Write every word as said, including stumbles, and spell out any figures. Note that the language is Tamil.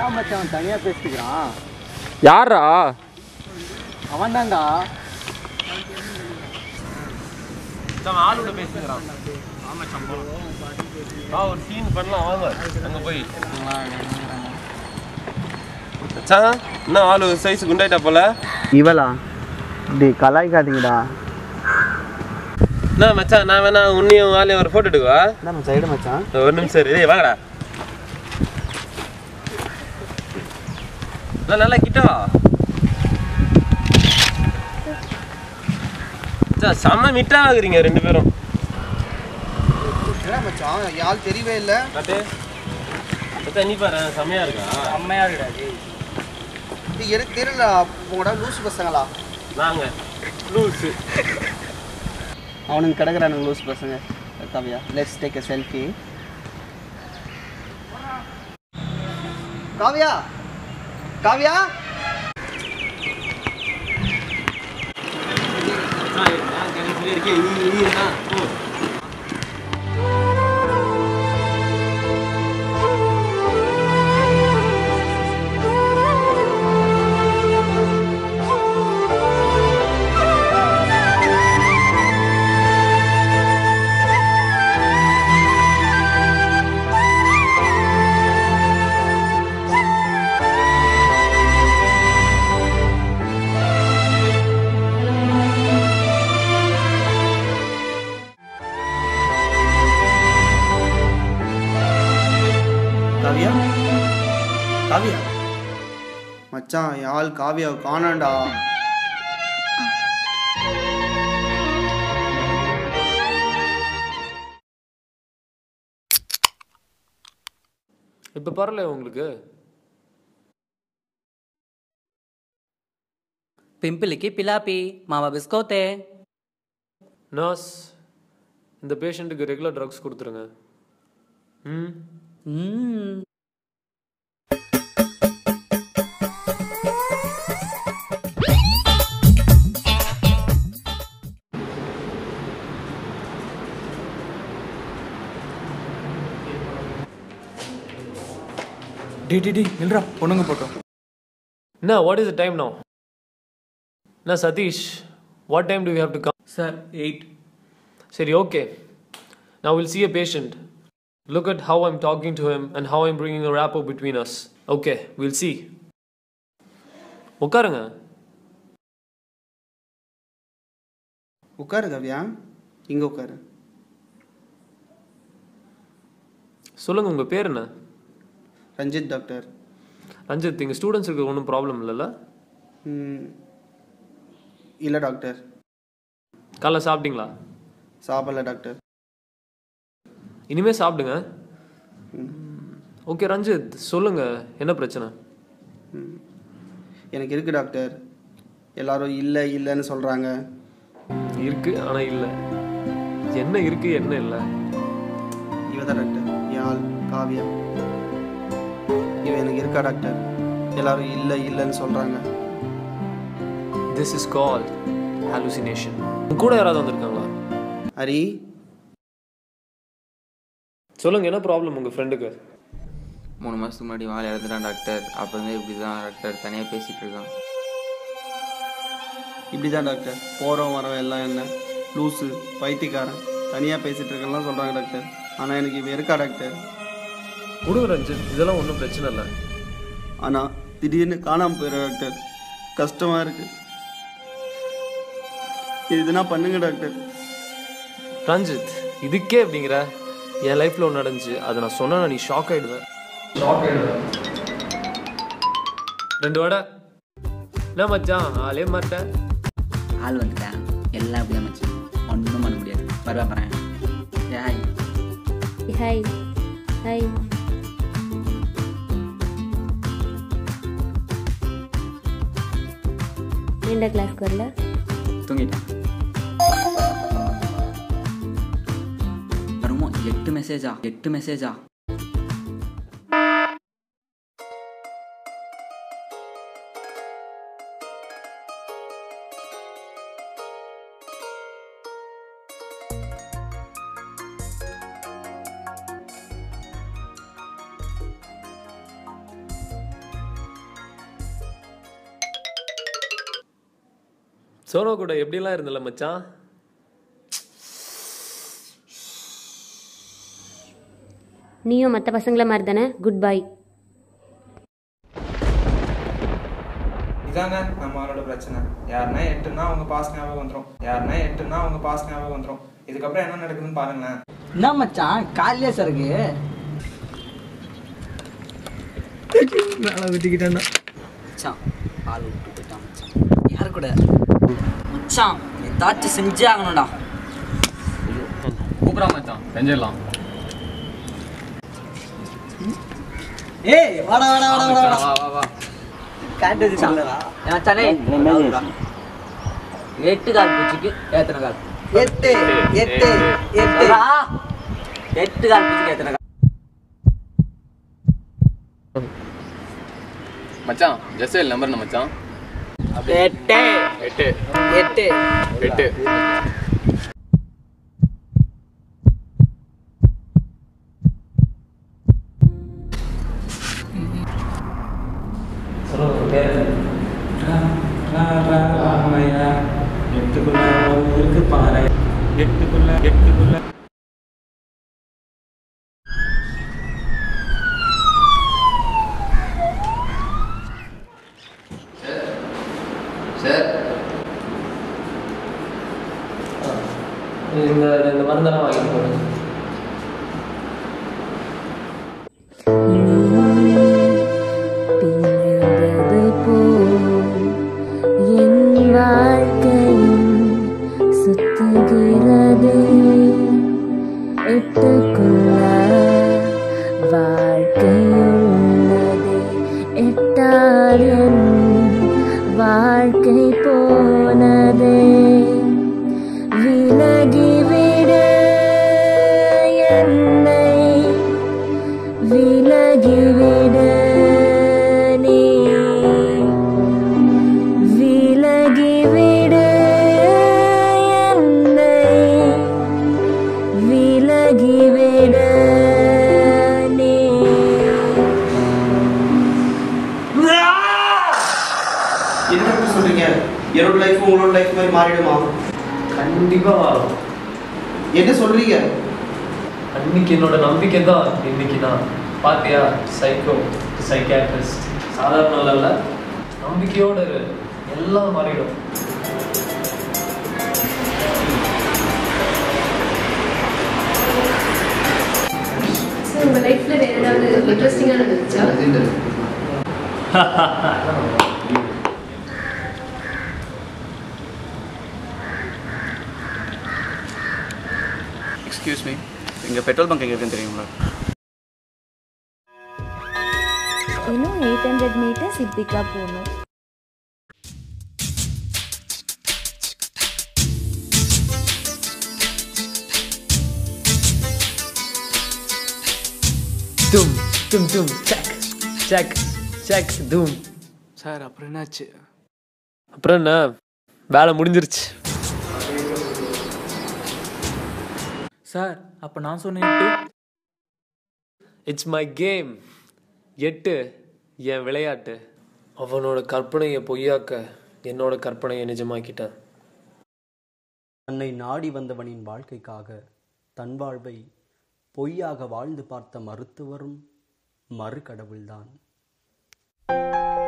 மச்சான் தனியாக பேசிக்கிறான். யாரா அவன் தான்டா. ஆளோட பேசுகிறான். ஒரு சீன் பண்ணலாம் வாங்க அங்கே போய். மச்சான் என்ன ஆளு சைஸ் குண்டாயிட்டா போல. இவளா இப்படி கலாய்க்காதீங்கடா. என்ன மச்சான் நான் வேணா உன்னையும் ஆளையும் ஒரு ஃபோட்டோ எடுக்குவா. என்ன மச்சான் எடு மச்சான். ஒரு நிமிஷம் இரு. ஏய் வாங்கடா. நல்லா கிட்ட வா. மச்சான் செம்ம மிட்டா ஆகுறீங்க ரெண்டு பேரும். என்ன மச்சான் யாழ் தெரியவே இல்லை. கட்டு மச்சான் நீ பாரு செம்மையா இருக்கா. செம்மையா இருக்குடா. இது எனக்கு தெரியல. உங்களோட லூஸ் பசங்களா? நாங்க லூஸு. அவனுக்கு கிடக்குறானுங்க லூஸ் பசங்க. Kavya let's take a selfie. Kavya Kavya Kavya Kavya மச்சான் யாழ் காவியா காணாண்டா. இப்போ பரவாயில்ல உங்களுக்கு. పింపుల్కి పిలాపి మామ బిస్కోతే. நர்ஸ் இந்த பேஷண்ட்டுக்கு ரெகுலர் ட்ரக்ஸ் கொடுத்துருங்க. ம் మ్మ్. டி டி டி நில்றா பொண்ணுங்க போட்டோம். என்ன what is the time now? என்ன Satish what time do we have to come? Sir eight. சரி okay. Now we'll see a patient. Look at how I'm talking to him and how I'm bringing a rapport between us. Okay, we'll see. உட்காருங்க. உட்காரு காவியா. இங்கே உட்காரு. சொல்லுங்க உங்கள் பேர் என்ன? ரஞ்சித் டாக்டர். ரஞ்சித் இங்கே ஸ்டூடெண்ட்ஸுக்கு ஒன்றும் ப்ராப்ளம் இல்லைல்ல? இல்லை டாக்டர். காலைல சாப்பிட்டீங்களா? சாப்பிடல டாக்டர். இனிமேல் சாப்பிடுங்க. ஓகே ரஞ்சித் சொல்லுங்கள் என்ன பிரச்சனை? எனக்கு இருக்கு டாக்டர். எல்லாரும் இல்லை இல்லைன்னு சொல்கிறாங்க. இருக்கு ஆனால் இல்லை. என்ன இருக்கு என்ன இல்லை? இவ தான் டாக்டர் யாழ் காவியா. இவ எனக்கு இருக்கா டாக்டர்? எல்லாரும் இல்லை இல்லைன்னு சொல்கிறாங்க. This is called hallucination. உங்க கூட யாராவது வந்திருக்காங்களா? ஹரி சொல்லுங்க என்ன ப்ராப்ளம் உங்கள் ஃப்ரெண்டுக்கு? மூணு மாதத்துக்கு முன்னாடி வாழை இழந்துட்டான் டாக்டர். அப்போ வந்து இப்படி தான் டாக்டர் தனியாக பேசிகிட்டு இருக்கான். இப்படி தான் டாக்டர் போகிறோம் வரோம் எல்லாம் என்ன லூஸு பைத்தியக்காரன் தனியாக பேசிகிட்டு இருக்கெல்லாம் சொல்கிறாங்க டாக்டர். ஆனால் எனக்கு இவ இருக்கா டாக்டர்? விடுங்க ரஞ்சித் இதெல்லாம் ஒன்றும் பிரச்சனை இல்லை. ஆனால் திடீர்னு காணாமல் போயிடுற டாக்டர். கஷ்டமாக இருக்குது. இதுனா பண்ணுங்க டாக்டர். ரஞ்சித் இதுக்கே அப்படிங்கிற என் லைஃப்பில் ஒன்று நடந்துச்சு. அதை நான் சொன்னா நீ ஷாக் ஆகிடுவேன். ஷாக் ஆகிடுவேன். ரெண்டு வடை என்ன மச்சான் ஆளே மாட்டேன். ஆள் வந்துட்டேன் எல்லாம் அப்படியே மச்சான் ஒன்றும் பண்ண முடியாது. வருவா போகிறேன். Hi hi hi. ஏன்டா கிளாஸ்க்கு வரல? தூங்கிட்டேன். வருமோ எட்டு மெசேஜா எட்டு மெசேஜா சோனோ கூட எப்படிலாம் இருந்தல மச்சான்? நீயும் மற்ற பசங்கள மாதிரி தானே? Good bye. இதாங்க நம்மளோட பிரச்சனை. யாருன்னா எட்டுன்னா அவங்க பாஸ் ஞாபகம் வந்துடும், யாருன்னா எட்டுன்னா அவங்க பாஸ் ஞாபகம் வந்துடும். இதுக்கப்புறம் என்ன நடக்குதுன்னு பாருங்களேன். என்ன மச்சான் காலையிலே சருக்கு மேலே விட்டுக்கிட்டேன்னா மச்சான் ஆள் விட்டு போயிட்டான் மச்சான். யாரு கூட மச்சான் ஏதாச்சும் செஞ்சே ஆகணும்டா. கூப்பிடா மச்சான், செஞ்சிடலாம். ஏய் வாடா வாடா வாடா வாடா வா வா வா. காட்டு சொல்லடா. மச்சானே எட்டு கால் பூச்சிக்கு எத்தனை கால்? எட்டு எட்டு எட்டு எட்டு கால் பூச்சிக்கு எத்தனை கால்? மச்சான் ஜெசல் நம்பர் என்ன மச்சான்? எட்டு எட்டு எட்டு எட்டு. எட்டுக்குள்ள இருக்கு பாரு. எட்டுக்குள்ள எட்டுக்குள்ள சார் இந்த இந்த மருந்தெல்லாம் வாங்கிட்டு போகிறேன். பிறந்தது போல் என் வாழ்க்கையும் சுத்துகிறது. எட்டுக்குள்ள வாழ்க்கையுள்ளது. எட்டால் என் வாழ்க்கை போனது. விலகிவிடு என்னை, விலகிவிடு நீ, விலகிவிடு என்னை, விலகிவிடு நீ. என்ன இப்படி சொல்றீங்க? என்னோட லைஃப் உங்களோட லைஃப் மாதிரி மாறிடுமா? கண்டிப்பாக வரும். என்ன சொல்றீங்க? அன்னைக்கு என்னோட நம்பிக்கை தான் இன்னைக்கு நான். பாத்தியா, சைக்கோ சைக்காட்ரிஸ்ட் சாதாரண இல்ல, நம்பிக்கையோட இரு, எல்லாம் மாறிடும். உங்கள் லைஃப்பில் வேறு ஏதாவது இன்ட்ரெஸ்டிங்காக நடந்துச்சா? எக்ஸ்கியூஸ் மீ, இங்கே பெட்ரோல் பங்க் எங்கே இருக்குன்னு தெரியுங்களா? இன்னும் எயிட் ஹண்ட்ரட் மீட்டர்ஸ் இப்படிக்கா போகணும். தும் தும் தும் செக் செக் செக் தும். சார் அப்புறம் என்னாச்சு? அப்புறம் என்ன, வேலை முடிஞ்சிருச்சு. சார் அப்போ நான் சொன்னேன் இட்ஸ் மை கேம். எட்டு என் விளையாட்டு. அவனோட கற்பனையை பொய்யாக்க என்னோட கற்பனையை நிஜமாக்கிட்டேன். தன்னை நாடி வந்தவனின் வாழ்க்கைக்காக தன் வாழ்வை பொய்யாக வாழ்ந்து பார்த்த மருத்துவரும் மறு கடவுள்தான்.